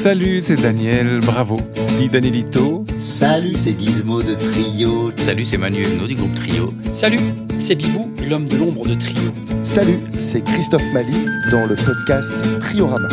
Salut, c'est Daniel, bravo. Dis Danielito. Salut, c'est Gizmo de Trio. Salut, c'est Manu Huguenot du groupe Trio. Salut, c'est Bibou, l'homme de l'ombre de Trio. Salut, c'est Christophe Mali dans le podcast Triorama.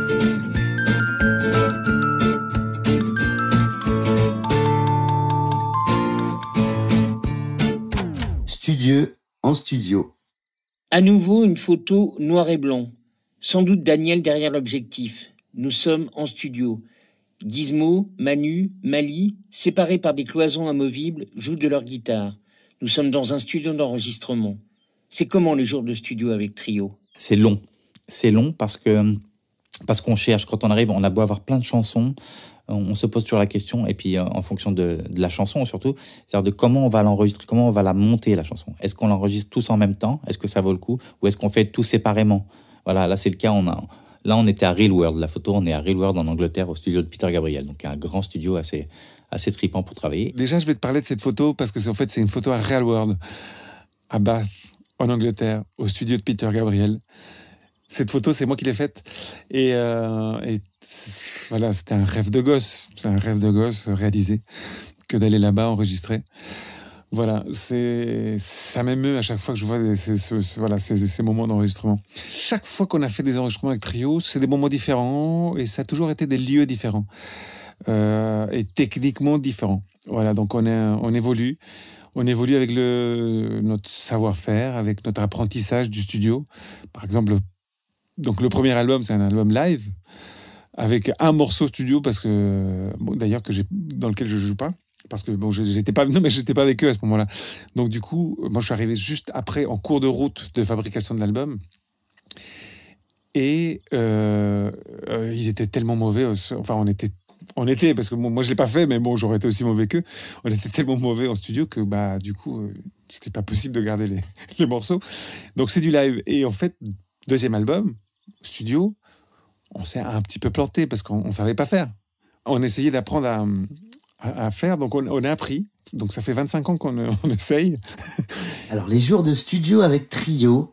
Studieux en studio. À nouveau, une photo noir et blanc. Sans doute Daniel derrière l'objectif. Nous sommes en studio. Gizmo, Manu, Mali, séparés par des cloisons amovibles, jouent de leur guitare. Nous sommes dans un studio d'enregistrement. C'est comment les jours de studio avec Trio ? C'est long. C'est long parce qu'on cherche. Quand on arrive, on a beau avoir plein de chansons, on se pose toujours la question, et puis en fonction de la chanson surtout, c'est-à-dire de comment on va l'enregistrer, comment on va la monter la chanson. Est-ce qu'on l'enregistre tous en même temps ? Est-ce que ça vaut le coup ? Ou est-ce qu'on fait tout séparément ? Voilà, là c'est le cas, là on était à Real World, la photo, on est à Real World en Angleterre au studio de Peter Gabriel, donc un grand studio assez trippant pour travailler. Déjà, je vais te parler de cette photo parce que c'est une photo à Real World, à Bath, en Angleterre, au studio de Peter Gabriel. Cette photo, c'est moi qui l'ai faite. Et voilà, c'était un rêve de gosse. C'est un rêve de gosse réalisé que d'aller là-bas enregistrer. Voilà, ça m'émeut à chaque fois que je vois ces moments d'enregistrement. Chaque fois qu'on a fait des enregistrements avec Trio, c'est des moments différents et ça a toujours été des lieux différents et techniquement différents. Voilà, donc on évolue. On évolue avec notre savoir-faire, avec notre apprentissage du studio. Par exemple, donc le premier album, c'est un album live avec un morceau studio parce que d'ailleurs dans lequel je joue pas. Parce que j'étais pas avec eux à ce moment-là. Donc du coup, moi je suis arrivé juste après en cours de route de fabrication de l'album. Et ils étaient tellement mauvais. Enfin, on était parce que moi je l'ai pas fait, mais bon, j'aurais été aussi mauvais qu'eux. On était tellement mauvais en studio que du coup, c'était pas possible de garder les morceaux. Donc c'est du live. Et en fait, deuxième album studio, on s'est un petit peu planté parce qu'on savait pas faire. On essayait d'apprendre à faire, donc on a appris. Donc ça fait 25 ans qu'on essaye. Alors les jours de studio avec Trio,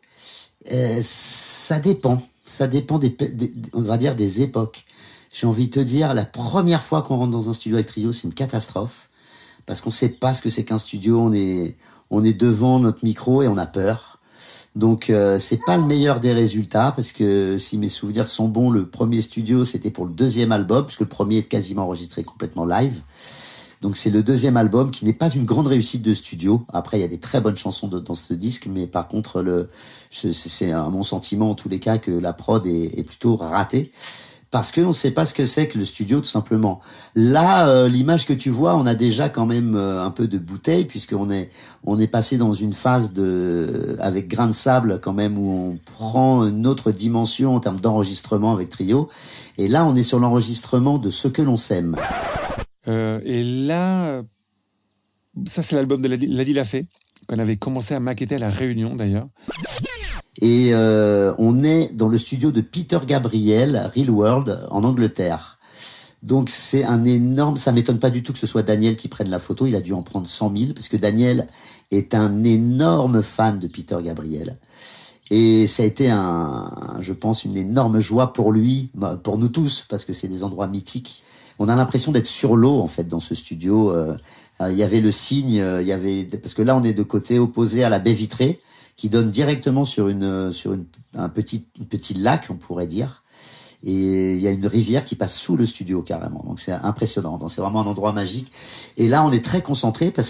ça dépend. Ça dépend on va dire des époques. J'ai envie de te dire, la première fois qu'on rentre dans un studio avec Trio, c'est une catastrophe. Parce qu'on sait pas ce que c'est qu'un studio. On est devant notre micro et on a peur. Donc c'est pas le meilleur des résultats parce que si mes souvenirs sont bons, le premier studio c'était pour le deuxième album puisque le premier est quasiment enregistré complètement live. Donc c'est le deuxième album qui n'est pas une grande réussite de studio. Après il y a des très bonnes chansons dans ce disque, mais par contre c'est mon sentiment en tous les cas que la prod est plutôt ratée. Parce qu'on ne sait pas ce que c'est que le studio, tout simplement. Là, l'image que tu vois, on a déjà quand même un peu de bouteille, puisqu'on est passé dans une phase avec grain de sable quand même, où on prend une autre dimension en termes d'enregistrement avec Trio. Et là, on est sur l'enregistrement de Ce que l'on sème. Et là, ça c'est l'album de Ladi l'a fait, qu'on avait commencé à maqueter à La Réunion d'ailleurs. Et on est dans le studio de Peter Gabriel, Real World, en Angleterre. Donc c'est un énorme... Ça m'étonne pas du tout que ce soit Daniel qui prenne la photo. Il a dû en prendre 100 000, parce que Daniel est un énorme fan de Peter Gabriel. Et ça a été je pense, une énorme joie pour lui, pour nous tous, parce que c'est des endroits mythiques. On a l'impression d'être sur l'eau, en fait, dans ce studio. Il y avait le cygne, parce que là, on est de côté opposé à la baie vitrée, qui donne directement sur un petit lac, on pourrait dire. Et il y a une rivière qui passe sous le studio carrément. Donc c'est impressionnant. Donc c'est vraiment un endroit magique. Et là, on est très concentré parce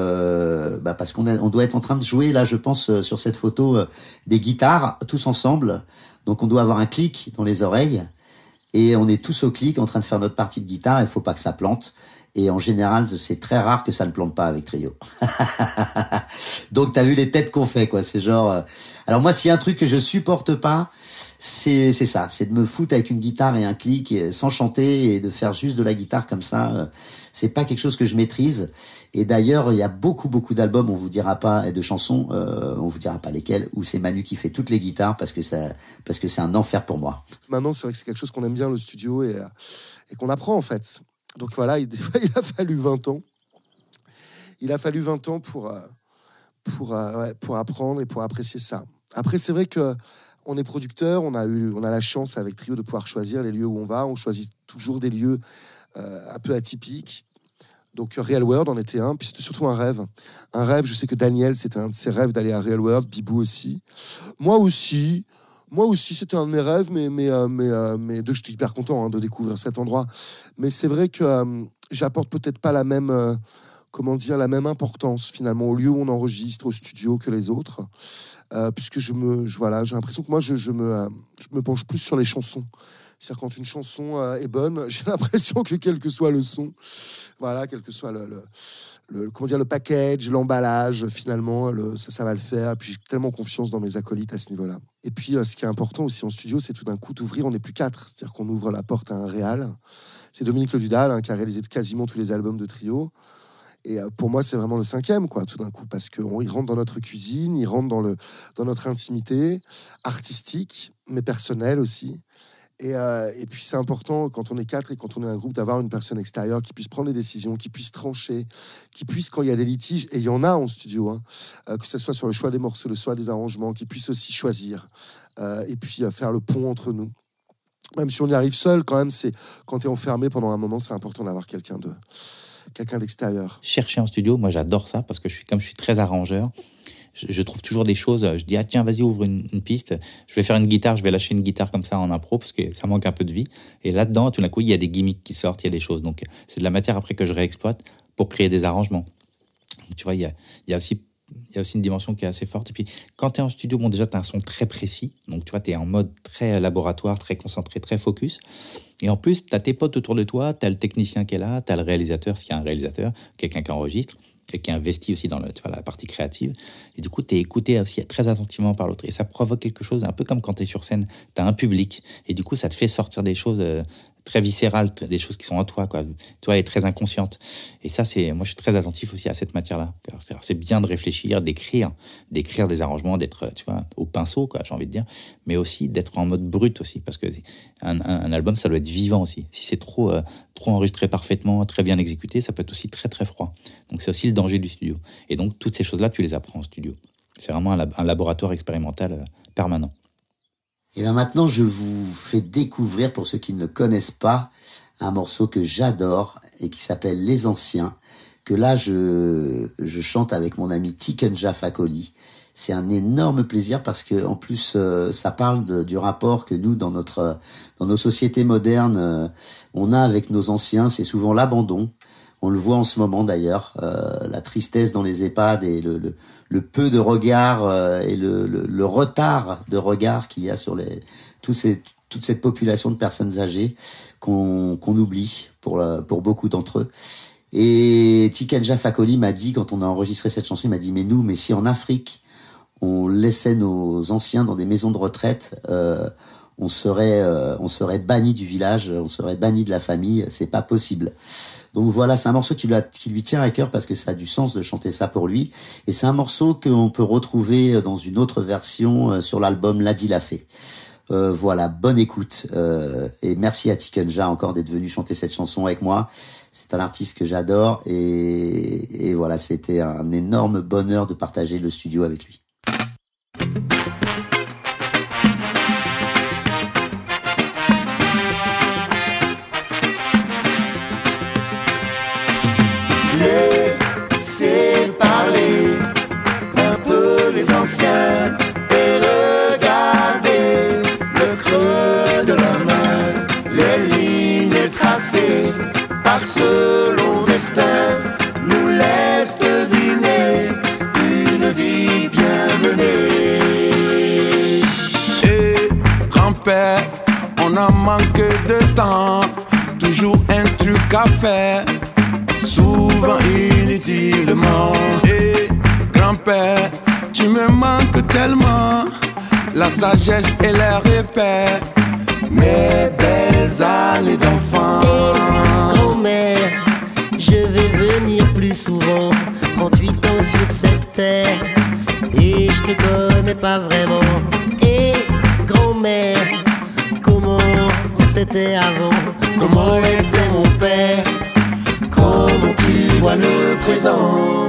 qu'on doit être en train de jouer là, je pense, sur cette photo, des guitares tous ensemble. Donc on doit avoir un clic dans les oreilles. Et on est tous au clic en train de faire notre partie de guitare. Il faut pas que ça plante. Et en général, c'est très rare que ça ne plante pas avec Trio. Donc, t'as vu les têtes qu'on fait, quoi. C'est genre... Alors moi, s'il y a un truc que je supporte pas, c'est ça. C'est de me foutre avec une guitare et un clic sans chanter et de faire juste de la guitare comme ça. C'est pas quelque chose que je maîtrise. Et d'ailleurs, il y a beaucoup d'albums, on vous dira pas, et de chansons, on vous dira pas lesquelles, où c'est Manu qui fait toutes les guitares parce que c'est un enfer pour moi. Maintenant, c'est vrai que c'est quelque chose qu'on aime bien, le studio, et qu'on apprend, en fait. Donc voilà, il a fallu 20 ans. Il a fallu 20 ans pour apprendre et pour apprécier ça. Après, c'est vrai que on est producteur, on a la chance avec Trio de pouvoir choisir les lieux où on va. On choisit toujours des lieux un peu atypiques. Donc Real World en était un, puis c'était surtout un rêve. Un rêve, je sais que Daniel, c'était un de ses rêves d'aller à Real World, Bibou aussi. Moi aussi, c'était un de mes rêves, mais je suis hyper content de découvrir cet endroit. Mais c'est vrai que j'apporte peut-être pas la même, la même importance finalement au lieu où on enregistre, au studio que les autres, puisque j'ai l'impression que moi je me penche plus sur les chansons. C'est-à-dire quand une chanson est bonne, j'ai l'impression que quel que soit le son, quel que soit le package, l'emballage, finalement, ça va le faire. Et puis j'ai tellement confiance dans mes acolytes à ce niveau-là. Et puis ce qui est important aussi en studio, c'est tout d'un coup d'ouvrir, on n'est plus 4. C'est-à-dire qu'on ouvre la porte à un réal. C'est Dominique Le Dudal qui a réalisé quasiment tous les albums de Trio. Et pour moi, c'est vraiment le 5e, tout d'un coup, parce qu'il rentre dans notre cuisine, il rentre dans notre intimité artistique, mais personnelle aussi. Et puis c'est important quand on est 4 et quand on est un groupe d'avoir une personne extérieure qui puisse prendre des décisions, qui puisse trancher, qui puisse, quand il y a des litiges, et il y en a en studio, que ce soit sur le choix des morceaux, le choix des arrangements, qui puisse aussi choisir et puis faire le pont entre nous. Même si on y arrive seul, quand même, quand tu es enfermé pendant un moment, c'est important d'avoir quelqu'un d'extérieur. Chercher en studio, moi j'adore ça parce que comme je suis très arrangeur, je trouve toujours des choses. Je dis, tiens, vas-y, ouvre une piste. Je vais faire une guitare, je vais lâcher une guitare comme ça en impro parce que ça manque un peu de vie. Et là-dedans, tout d'un coup, il y a des gimmicks qui sortent, il y a des choses. Donc, c'est de la matière après que je réexploite pour créer des arrangements. Donc, tu vois, il y a aussi une dimension qui est assez forte. Et puis, quand tu es en studio, déjà, tu as un son très précis. Donc, tu vois, tu es en mode très laboratoire, très concentré, très focus. Et en plus, tu as tes potes autour de toi, tu as le technicien qui est là, tu as le réalisateur, s'il y a un réalisateur, quelqu'un qui enregistre, et qui investit aussi dans la partie créative. Et du coup, tu es écouté aussi très attentivement par l'autre. Et ça provoque quelque chose, un peu comme quand tu es sur scène, tu as un public. Et du coup, ça te fait sortir des choses très viscérales, des choses qui sont en toi, toi, est très inconsciente. Et ça, moi, je suis très attentif aussi à cette matière-là. C'est bien de réfléchir, d'écrire des arrangements, d'être, tu vois, au pinceau, j'ai envie de dire, mais aussi d'être en mode brut aussi, parce que un album, ça doit être vivant aussi. Si c'est trop enregistré parfaitement, très bien exécuté, ça peut être aussi très, très froid. Donc, c'est aussi le danger du studio. Et donc, toutes ces choses-là, tu les apprends en studio. C'est vraiment un laboratoire expérimental permanent. Et bien maintenant, je vous fais découvrir, pour ceux qui ne le connaissent pas, un morceau que j'adore et qui s'appelle Les Anciens, que là, je chante avec mon ami Tikenja Fakoli. C'est un énorme plaisir parce que en plus, ça parle du rapport que nous, dans nos sociétés modernes, on a avec nos anciens. C'est souvent l'abandon. On le voit en ce moment d'ailleurs, la tristesse dans les EHPAD et le peu de regard et le retard de regard qu'il y a sur toute cette population de personnes âgées qu'on oublie pour beaucoup d'entre eux. Et Tikenja Fakoli m'a dit, quand on a enregistré cette chanson, il m'a dit, mais si en Afrique, on laissait nos anciens dans des maisons de retraite, on serait banni du village, on serait banni de la famille, c'est pas possible. Donc voilà, c'est un morceau qui lui tient à cœur parce que ça a du sens de chanter ça pour lui. Et c'est un morceau qu'on peut retrouver dans une autre version sur l'album Ladi l'a fait. Voilà, bonne écoute. Et merci à Tikenja encore d'être venu chanter cette chanson avec moi. C'est un artiste que j'adore et voilà, c'était un énorme bonheur de partager le studio avec lui. Laissez parler un peu les anciens et regardez le creux de la main, les lignes tracées par ce long destin nous laissent deviner une vie bien menée. Et grand-père, on a manqué de temps, toujours un truc à faire, souvent inutilement. Et grand-père, tu me manques tellement, la sagesse et les repères, mes belles années d'enfant. Et grand-mère, je vais venir plus souvent, 38 ans sur cette terre, et je te connais pas vraiment. Et grand-mère, comment c'était avant, comment était mon père, comment tu vois le présent.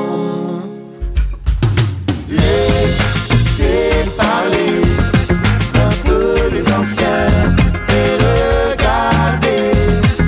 Laissez parler un peu les anciens et regardez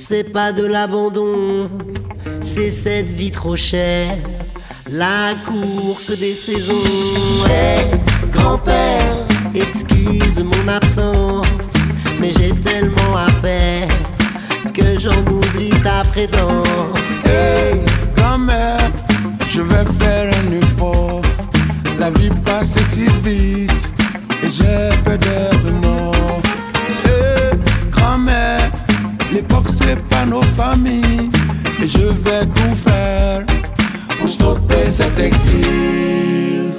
c'est pas de l'abandon, c'est cette vie trop chère, la course des saisons. Hey, grand-père, excuse mon absence, mais j'ai tellement à faire que j'en oublie ta présence. Hey, grand-mère, je vais faire un effort. La vie passe si vite et j'ai peur des remords. Hey, grand-mère, l'époque c'est pas nos familles et je vais tout faire pour stopper cet exil.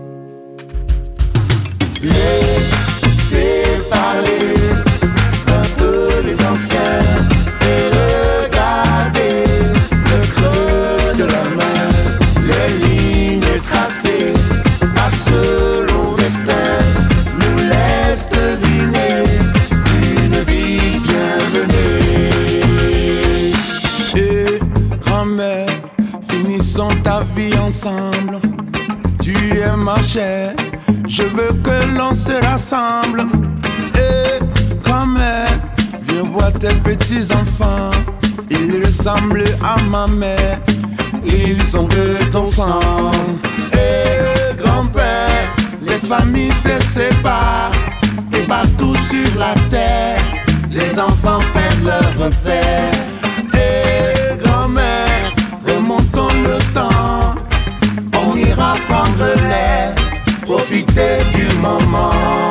Laissez parler un peu les anciens et regardez le creux de la main, les lignes tracées par selon destin nous laissent deviner une vie bienvenue. Et grand-mère, finissons ta vie ensemble. Tu es ma chair, je veux que l'on se rassemble. Et grand-mère, viens voir tes petits-enfants. Ils ressemblent à ma mère, ils sont de ton sang. Et grand-père, les familles se séparent. Et partout sur la terre, les enfants perdent leur repère. Et grand-mère, remontons le temps. On ira prendre l'air, profiter du moment.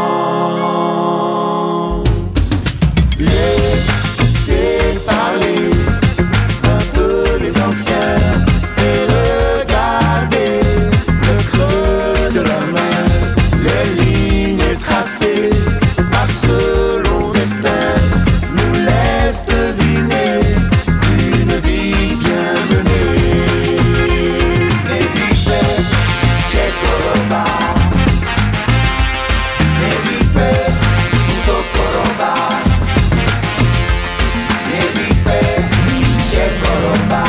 Laissez parler un peu les anciens et regardez le creux de la main, les lignes tracées par selon destin nous laissent deviner une vie bienvenue. Et check Koroba, Nebife, Sokoroba, Nebife, check Koroba,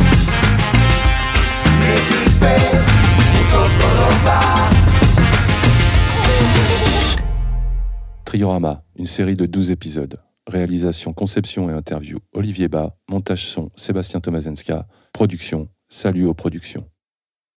Nebife, Sokoroba. Triorama, une série de 12 épisodes. Réalisation, conception et interview, Olivier Bas. Montage son, Sébastien Tomazenska. Production, Salut aux productions.